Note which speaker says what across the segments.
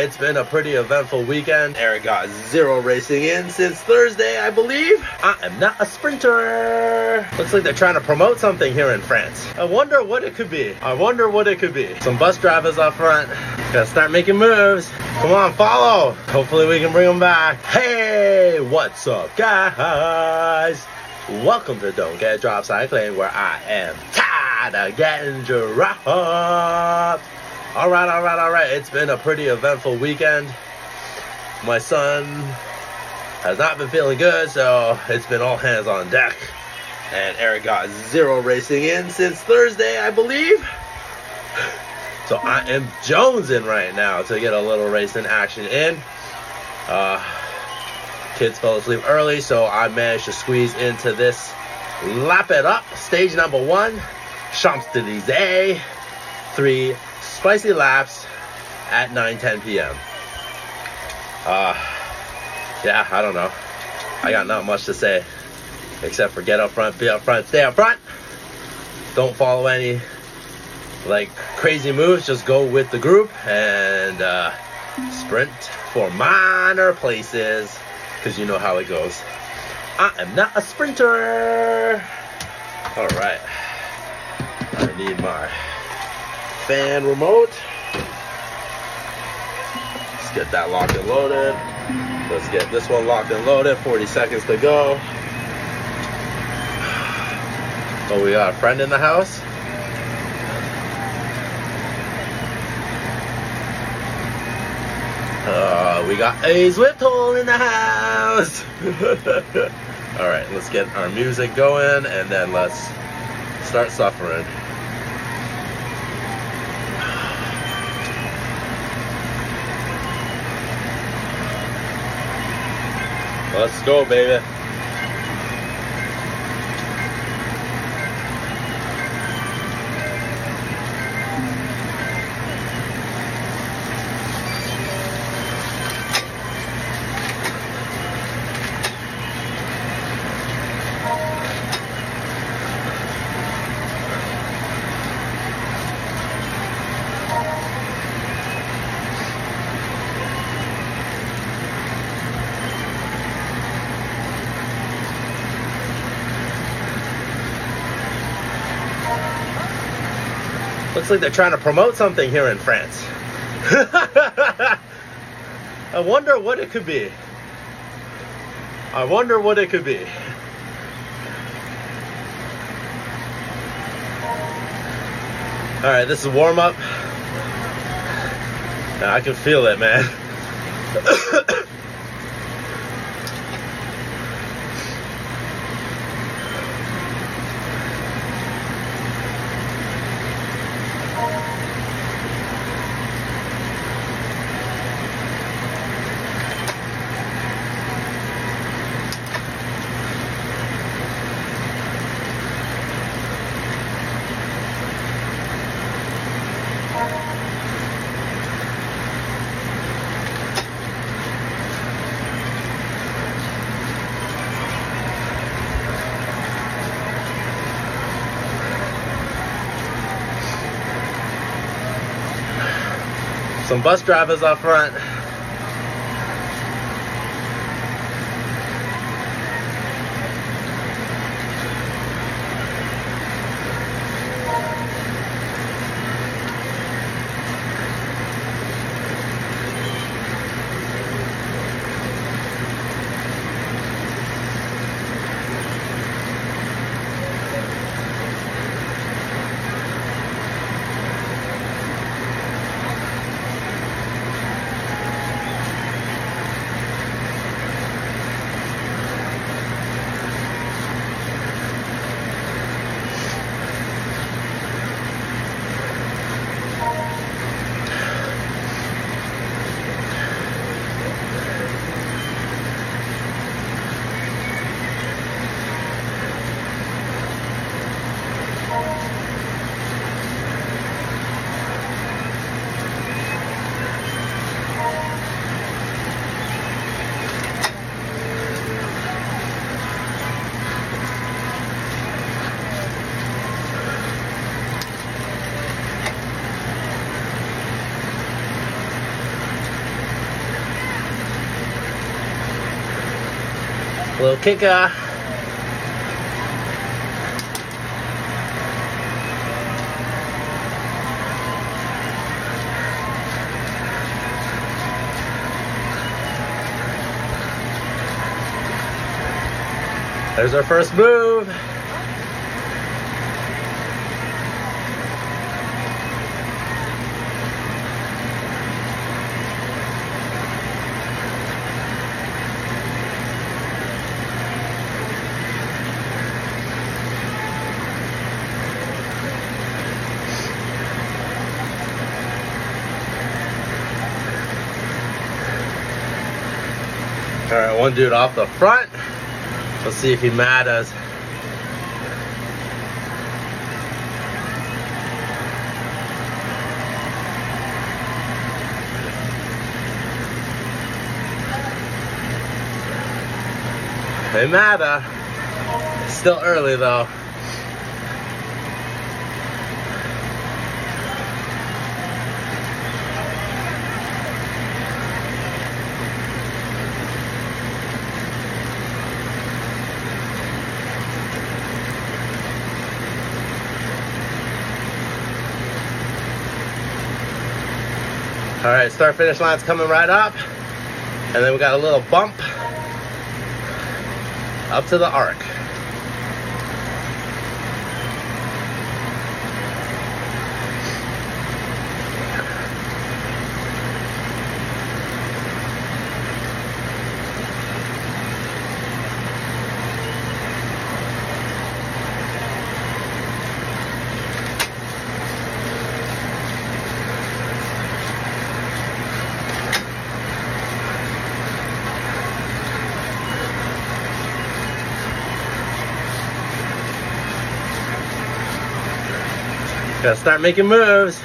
Speaker 1: it's been a pretty eventful weekend. Eric got 0 racing in since Thursday, I believe. I am not a sprinter. Looks like they're trying to promote something here in France. I wonder what it could be. Some bus drivers up front. Gotta start making moves. Come on, follow. Hopefully we can bring them back. Hey, what's up, guys? Welcome to Don't Get Dropped Cycling, where I am tired of getting dropped. All right. It's been a pretty eventful weekend. My son has not been feeling good, so it's been all hands on deck. And Eric got 0 racing in since Thursday, I believe. So I am jonesing right now to get a little racing action in. Kids fell asleep early, so I managed to squeeze into this Lap It Up, stage number 1, Champs-Élysées, 3 spicy laps at 9:10 p.m. Yeah, I don't know. I got not much to say except for get up front, be up front, stay up front. Don't follow any like crazy moves. Just go with the group and sprint for minor places, because you know how it goes. I am not a sprinter. All right. I need my fan remote. Let's get that locked and loaded. Let's get this one locked and loaded. 40 seconds to go. Oh, we got a friend in the house. We got a Zwift hole in the house. All right, let's get our music going and then let's start suffering. Let's go, baby. Looks like they're trying to promote something here in France. I wonder what it could be. All right, this is warm up. Now I can feel it, man. Some bus drivers up front. Little kicker. There's our first move. All right, one dude off the front. Let's see if he mad us. Hey, matter. It's still early though. All right, start finish line's coming right up. And then we got a little bump up to the arc. Gotta start making moves.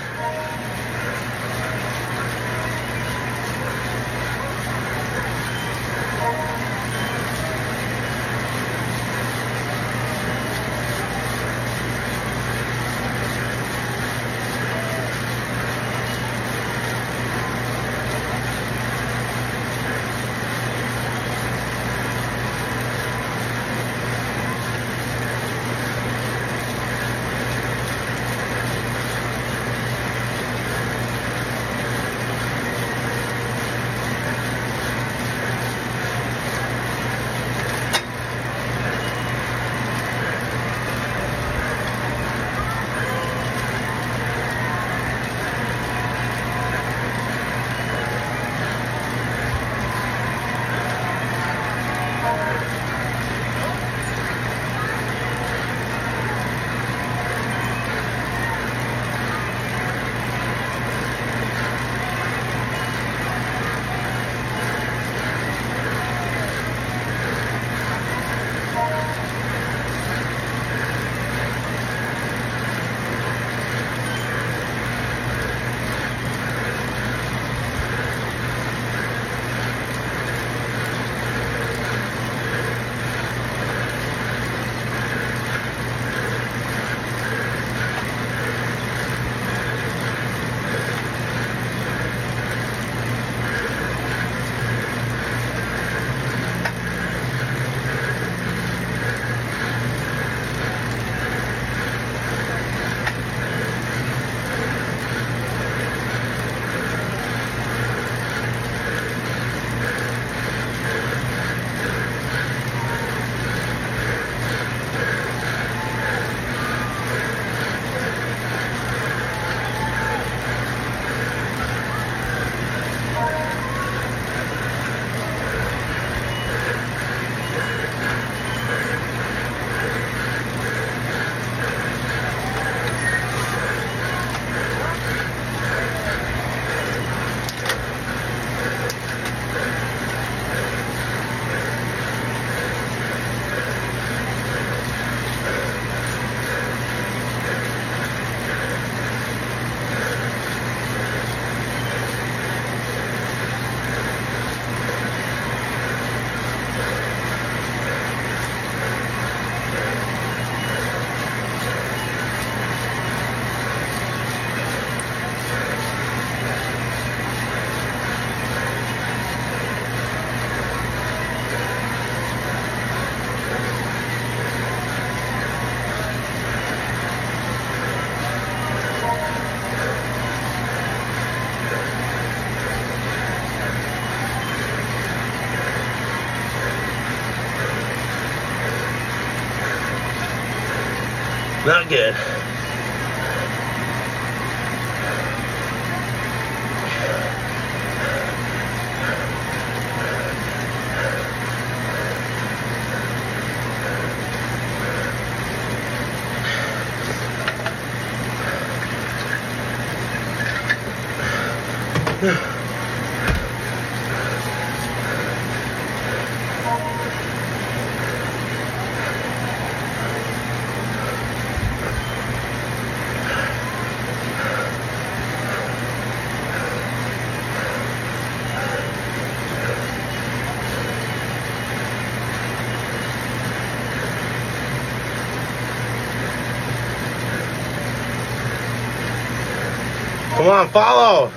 Speaker 1: Not good. Come on, follow.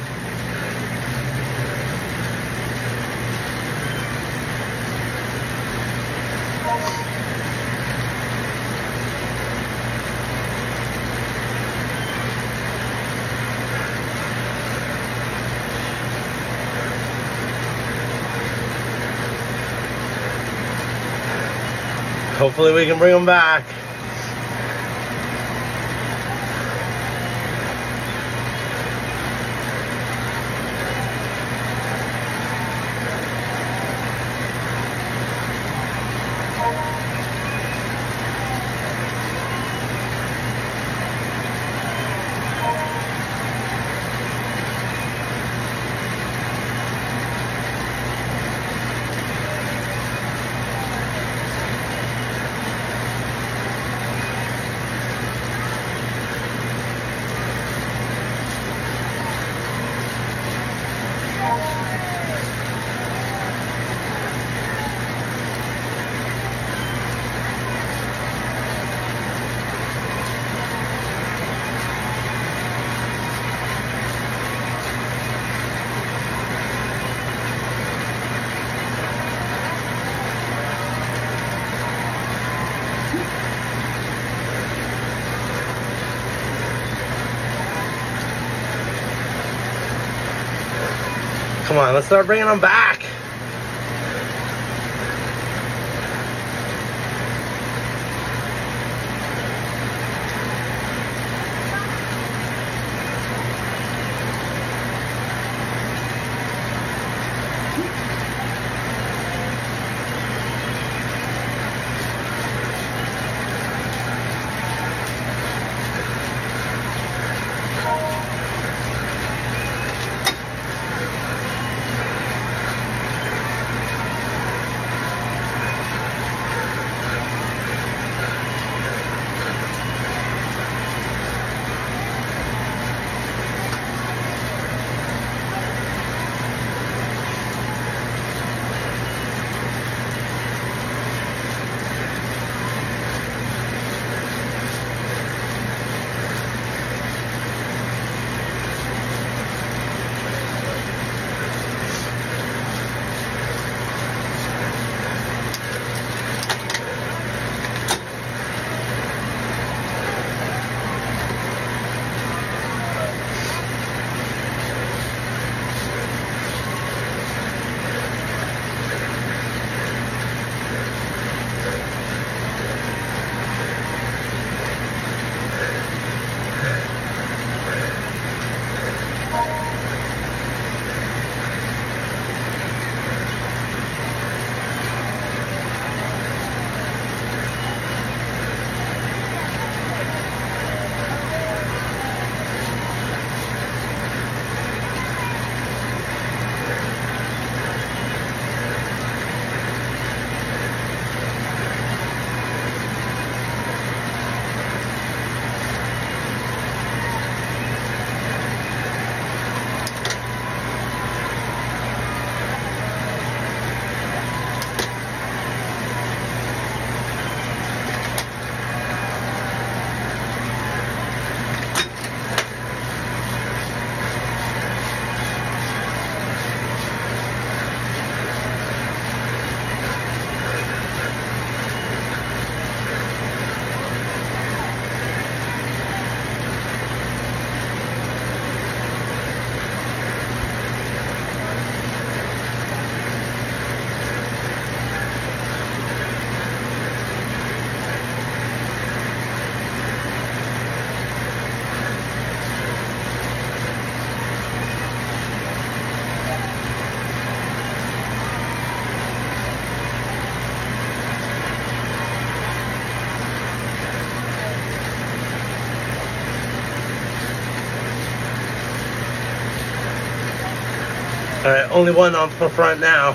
Speaker 1: Hopefully we can bring them back. Come on, let's start bringing them back. All right, only one on the front now.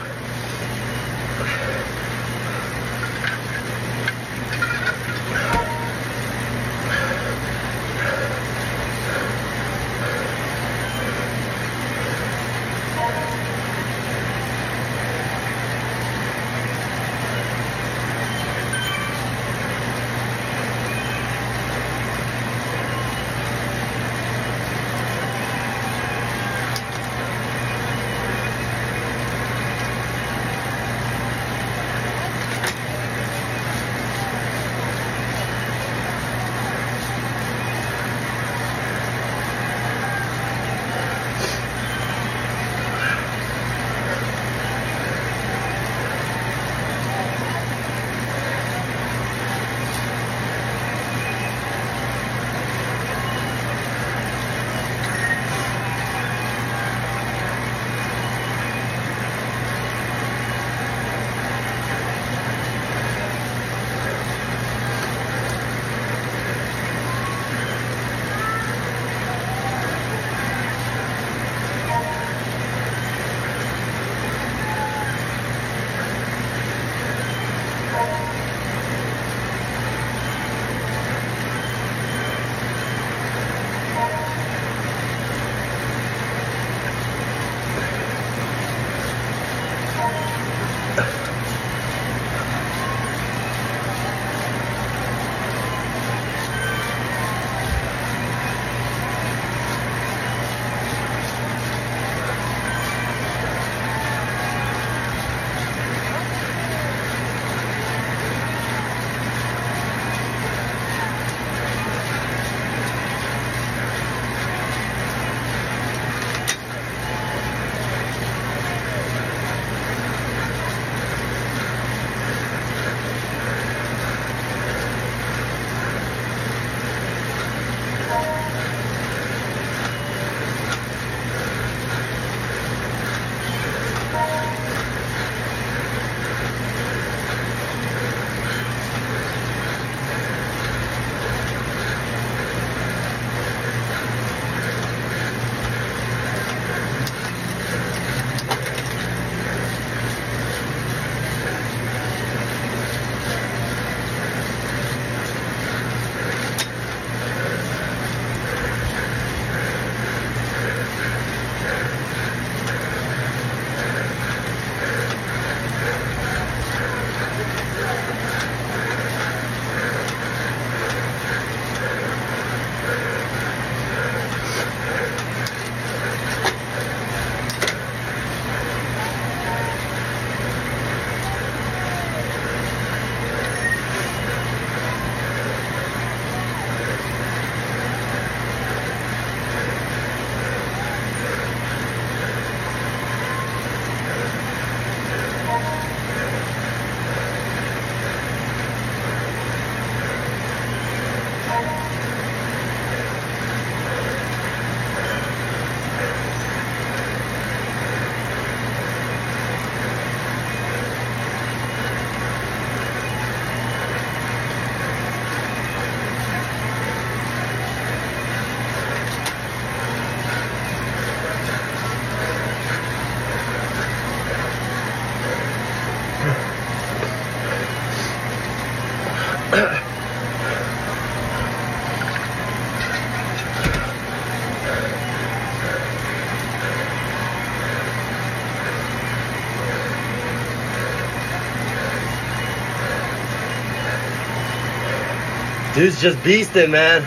Speaker 1: Dude's just beasting, man.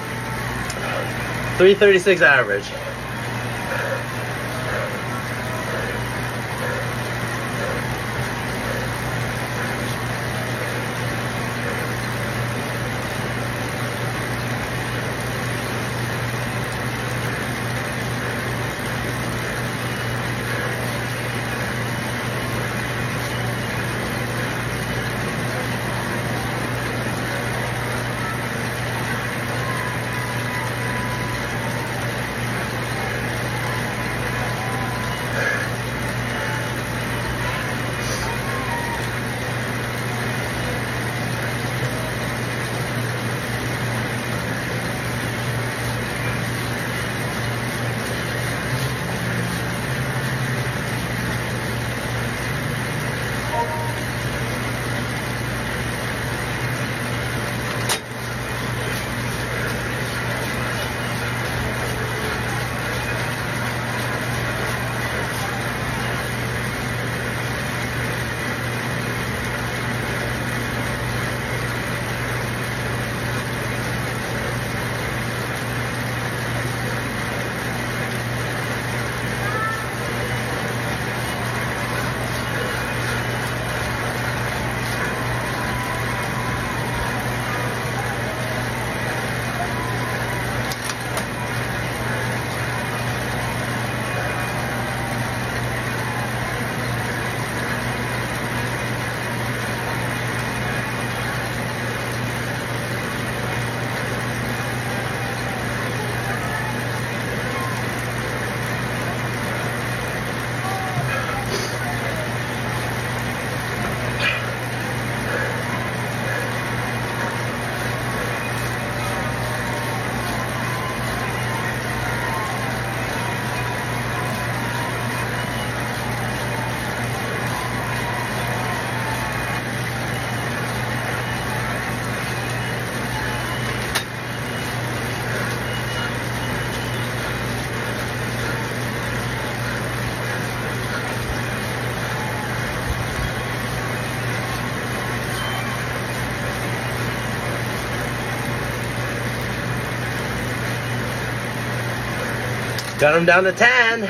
Speaker 1: 336 average. Got him down to 10.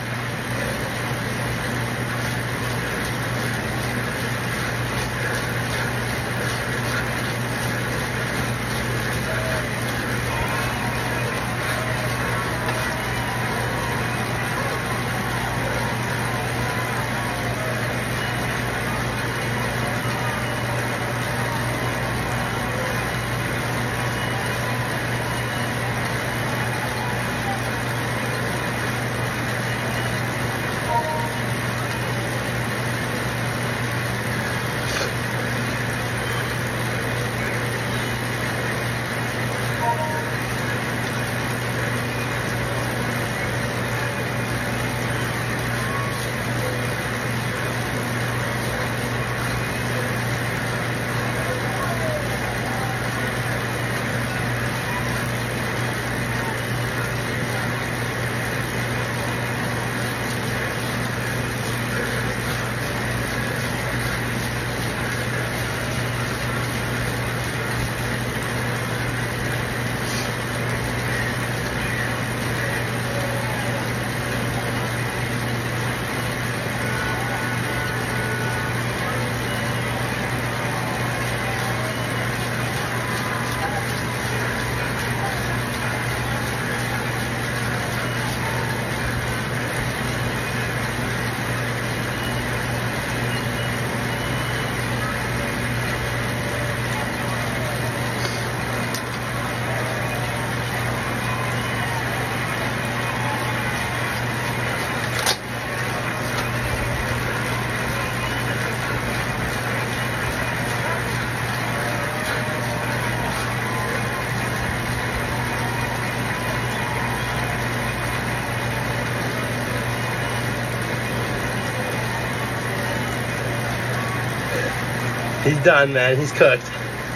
Speaker 1: He's done, man. He's cooked.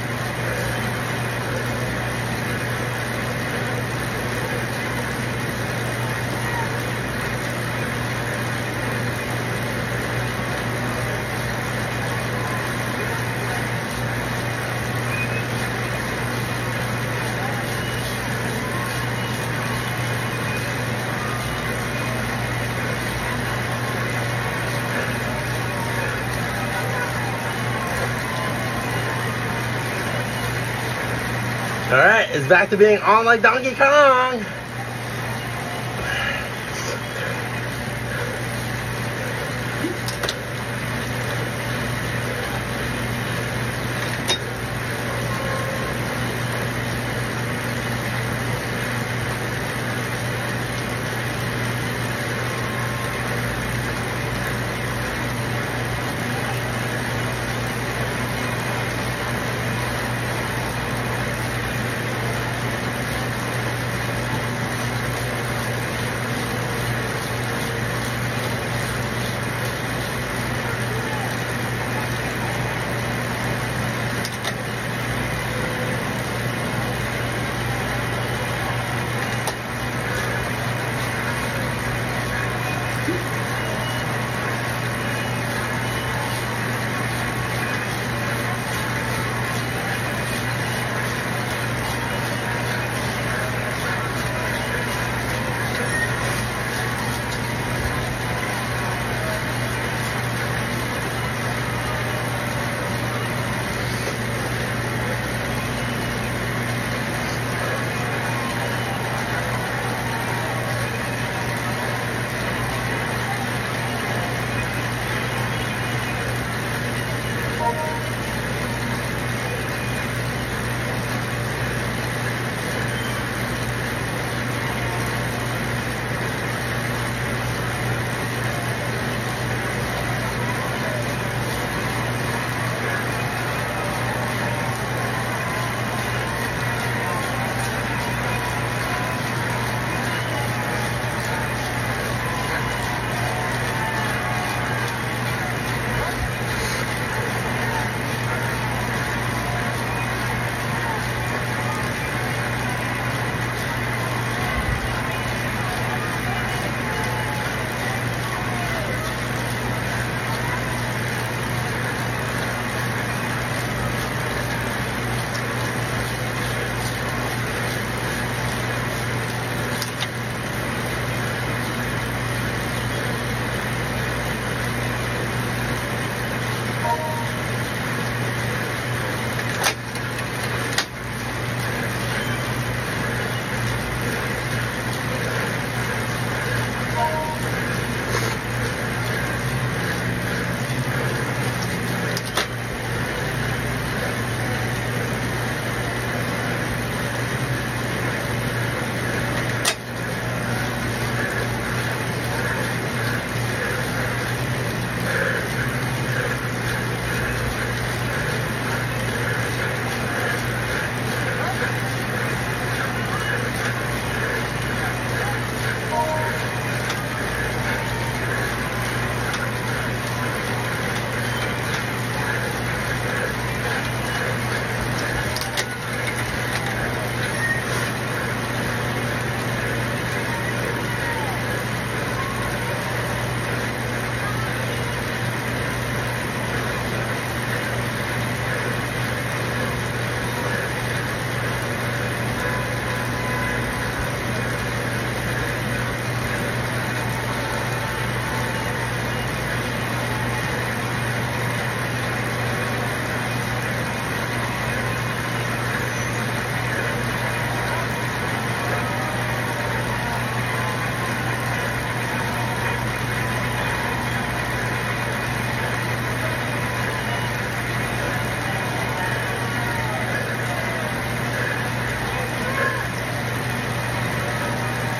Speaker 1: Alright, it's back to being on like Donkey Kong.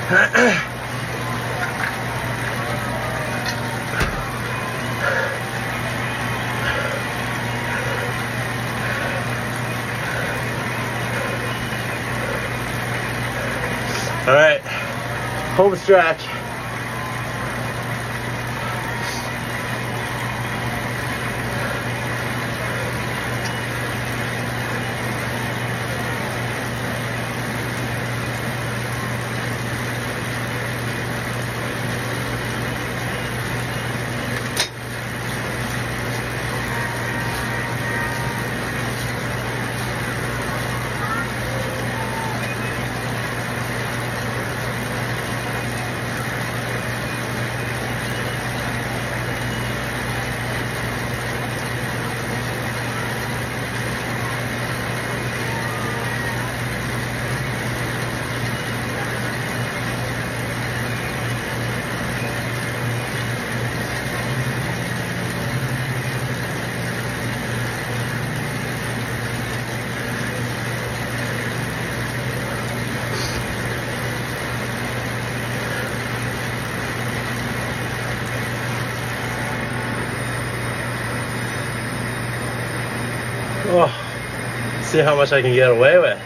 Speaker 1: All right, home stretch. Oh, see how much I can get away with.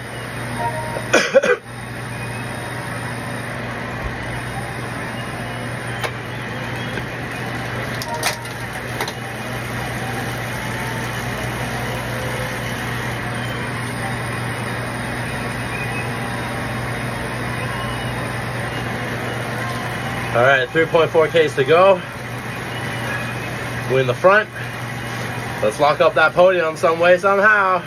Speaker 1: All right, 3.4 Ks to go. We're in the front. Let's lock up that podium some way, somehow.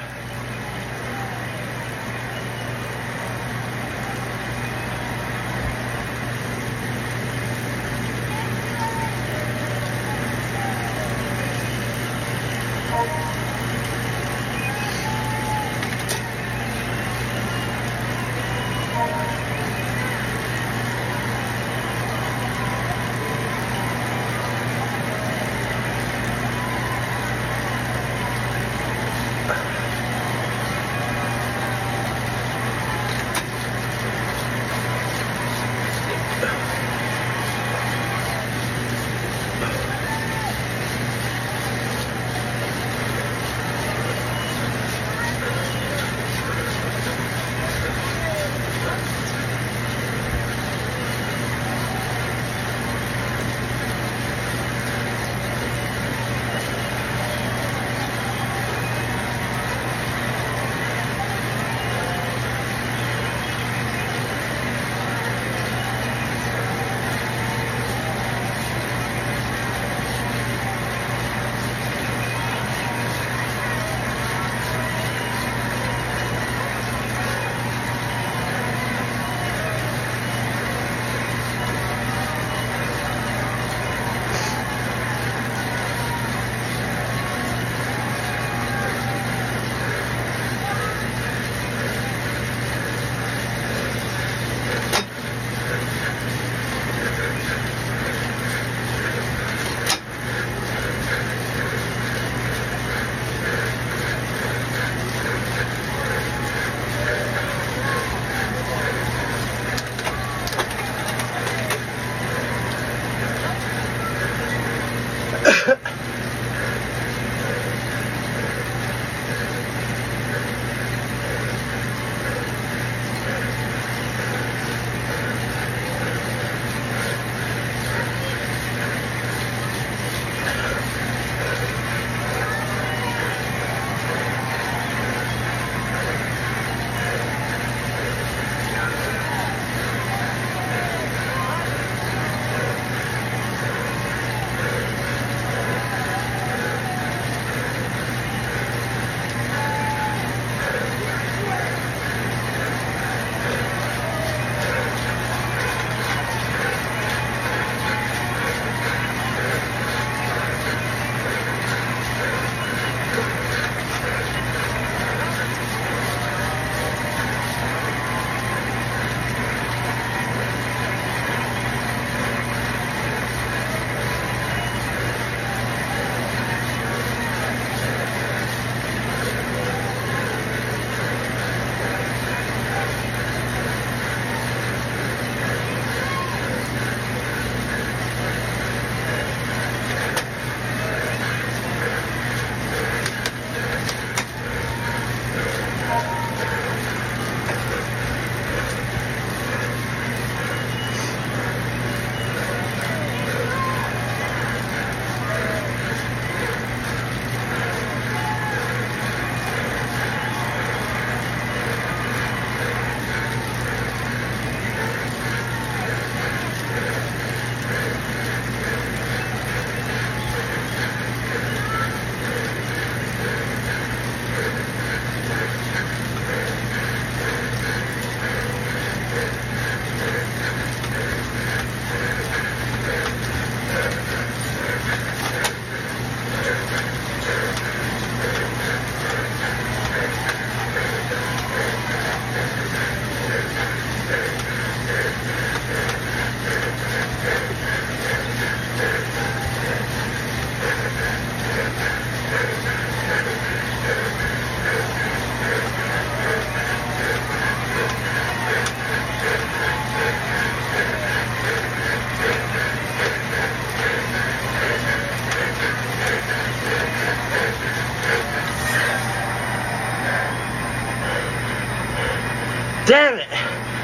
Speaker 1: Damn it!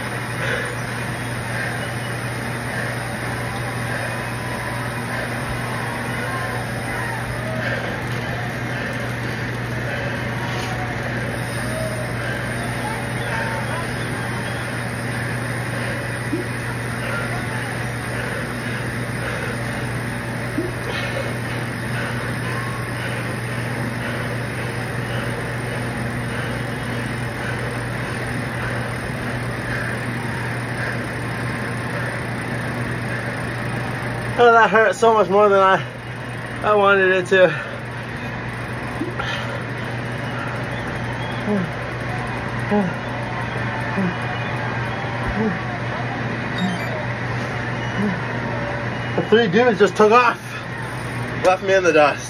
Speaker 1: Oh, that hurt so much more than I wanted it to. The 3 dudes just took off, left me in the dust.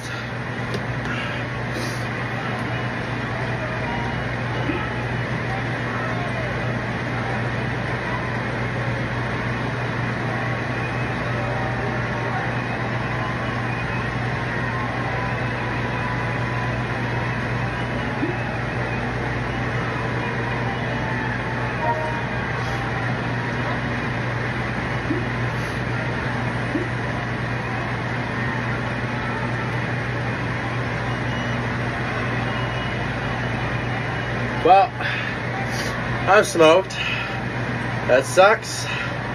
Speaker 1: Well, I've smoked. That sucks.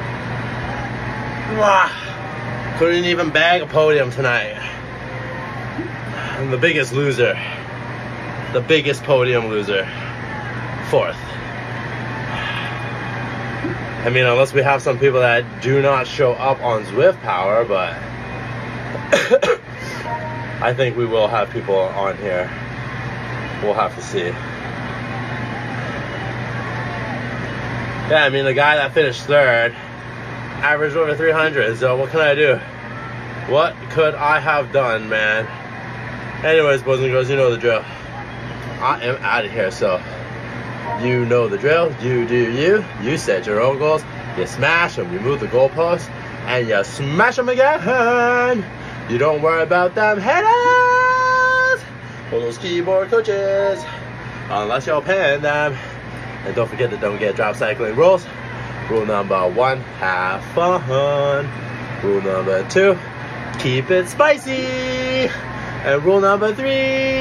Speaker 1: Couldn't even bag a podium tonight. I'm the biggest loser. The biggest podium loser. 4th. I mean, unless we have some people that do not show up on Zwift Power, but I think we will have people on here. We'll have to see. Yeah, I mean, the guy that finished 3rd averaged over 300, so what can I do? What could I have done, man? Anyways, boys and girls, you know the drill. I am out of here, so you know the drill. You do you. You set your own goals. You smash them, you move the goalposts, and you smash them again. You don't worry about them haters or those keyboard coaches, unless you're paying them. And don't forget the don't get drop cycling rules. Rule number 1, have fun. Rule number 2, keep it spicy. And rule number 3,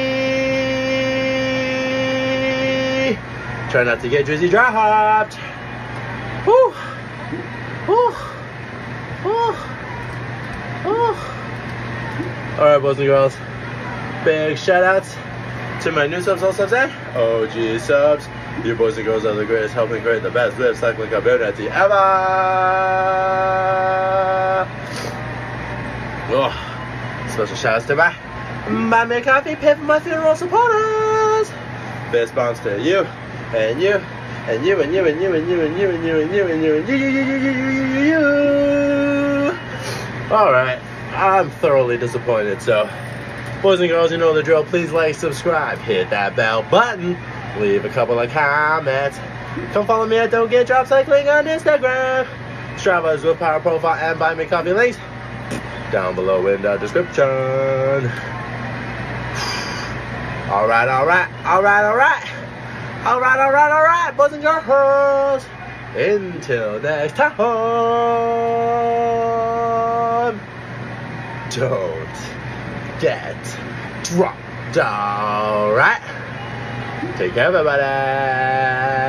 Speaker 1: try not to get drizzy dropped. Woo! Woo! Woo! Woo! Alright, boys and girls. Big shout outs to my new subs, all subs, and OG subs. You boys and girls are the greatest, helping create the best Zwift cycling community ever. Oh, special shout outs to Buy Me a Coffee, pay for my funeral supporters. Fist bumps to you, and you, and you, and you, and you, and you, and you, and you, and you, and you, and you. Alright, I'm thoroughly disappointed, so boys and girls, you know the drill. Please like, subscribe, hit that bell button, leave a couple of comments. Come follow me at Don't Get Drop Cycling on Instagram. Strava, Zwift Power profile, and Buy Me Coffee links down below in the description. Alright, alright, alright, alright. Alright, alright, alright, boys and girls. Until next time. Don't get dropped. Alright. Take care, everybody.